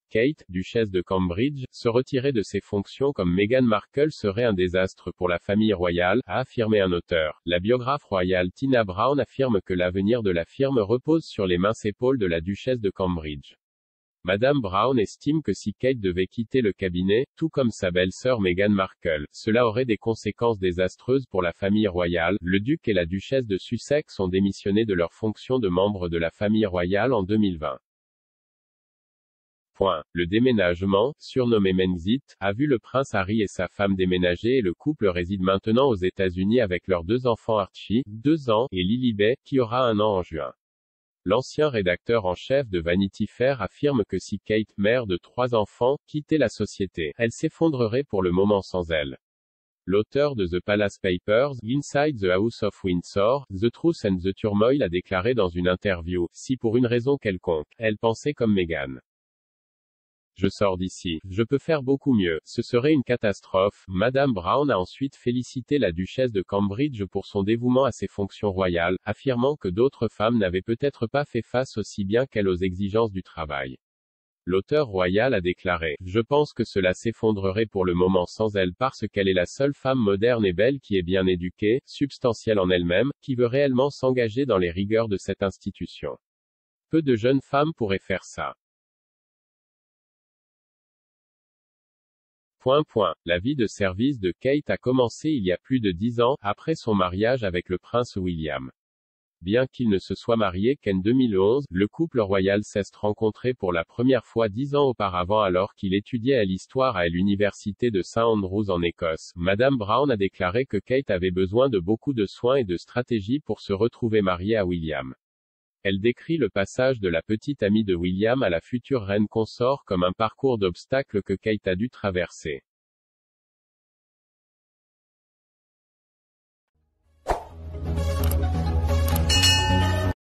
Kate, duchesse de Cambridge, se retirer de ses fonctions comme Meghan Markle serait un désastre pour la famille royale, a affirmé un auteur. La biographe royale Tina Brown affirme que l'avenir de la firme repose sur les minces épaules de la duchesse de Cambridge. Madame Brown estime que si Kate devait quitter le cabinet, tout comme sa belle-sœur Meghan Markle, cela aurait des conséquences désastreuses pour la famille royale. Le duc et la duchesse de Sussex ont démissionné de leurs fonctions de membres de la famille royale en 2020. Le déménagement, surnommé Mexit, a vu le prince Harry et sa femme déménager et le couple réside maintenant aux États-Unis avec leurs 2 enfants Archie, 2 ans, et Lilibet, qui aura 1 an en juin. L'ancien rédacteur en chef de Vanity Fair affirme que si Kate, mère de 3 enfants, quittait la société, elle s'effondrerait pour le moment sans elle. L'auteur de The Palace Papers, Inside the House of Windsor, The Truth and the Turmoil a déclaré dans une interview, si pour une raison quelconque, elle pensait comme Meghan. Je sors d'ici, je peux faire beaucoup mieux, ce serait une catastrophe. Madame Brown a ensuite félicité la duchesse de Cambridge pour son dévouement à ses fonctions royales, affirmant que d'autres femmes n'avaient peut-être pas fait face aussi bien qu'elle aux exigences du travail. L'auteur royal a déclaré, je pense que cela s'effondrerait pour le moment sans elle parce qu'elle est la seule femme moderne et belle qui est bien éduquée, substantielle en elle-même, qui veut réellement s'engager dans les rigueurs de cette institution. Peu de jeunes femmes pourraient faire ça. La vie de service de Kate a commencé il y a plus de 10 ans, après son mariage avec le prince William. Bien qu'il ne se soit marié qu'en 2011, le couple royal s'est rencontré pour la première fois 10 ans auparavant alors qu'il étudiait à l'histoire à l'université de St Andrews en Écosse. Madame Brown a déclaré que Kate avait besoin de beaucoup de soins et de stratégie pour se retrouver mariée à William. Elle décrit le passage de la petite amie de William à la future reine consort comme un parcours d'obstacles que Kate a dû traverser.